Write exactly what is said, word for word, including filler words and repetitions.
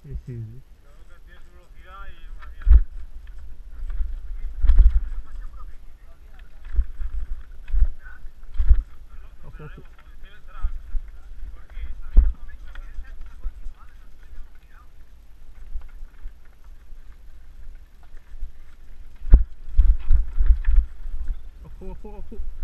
Sí, sí. Claro que tiene su velocidad y imagínate. Lo, lo Ojo, ojo. esperaremos, como decía el track, porque a mí me comenta que esa está continuada, no tiene velocidad. Ojo, ojo, ojo.